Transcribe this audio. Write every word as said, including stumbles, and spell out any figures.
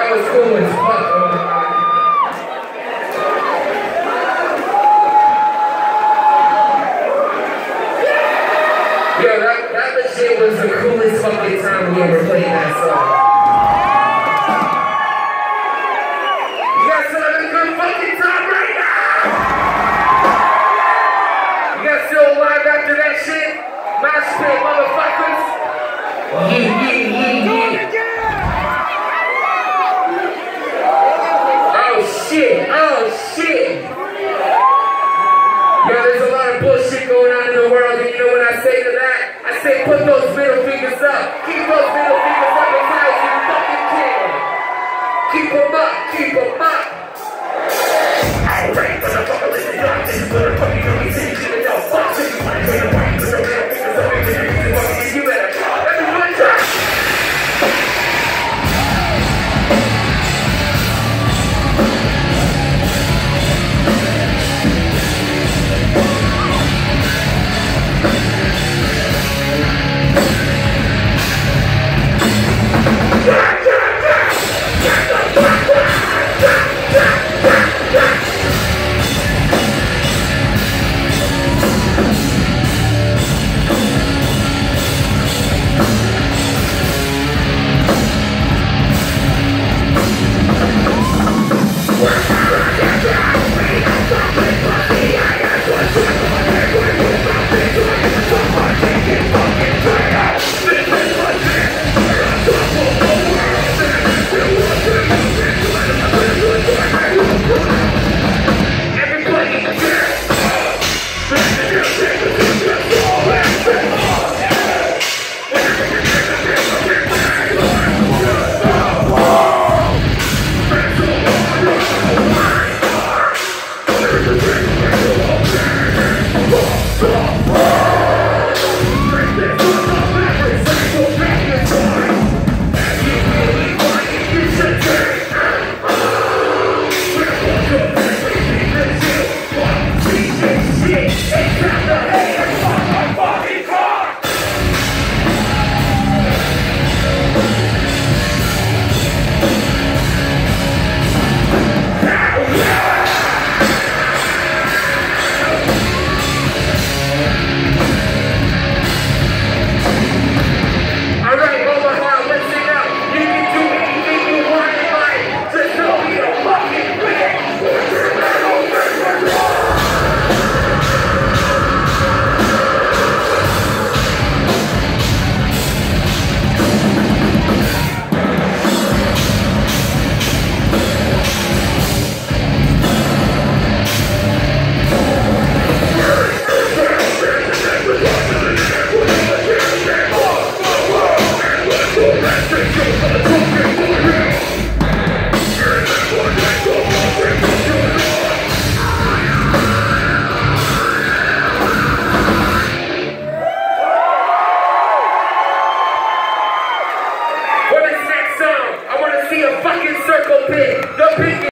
That was cool as fuck, Omaha. Yo, that, that legit was the coolest fucking time we ever played that song. You guys still having a good fucking time right now? You guys still alive after that shit? Mosh pit, motherfuckers? Yeah, yeah, yeah, yeah. Oh shit, oh shit. Yo, there's a lot of bullshit going on in the world, and you know what I say to that? I say put those middle fingers up. Keep those middle fingers up.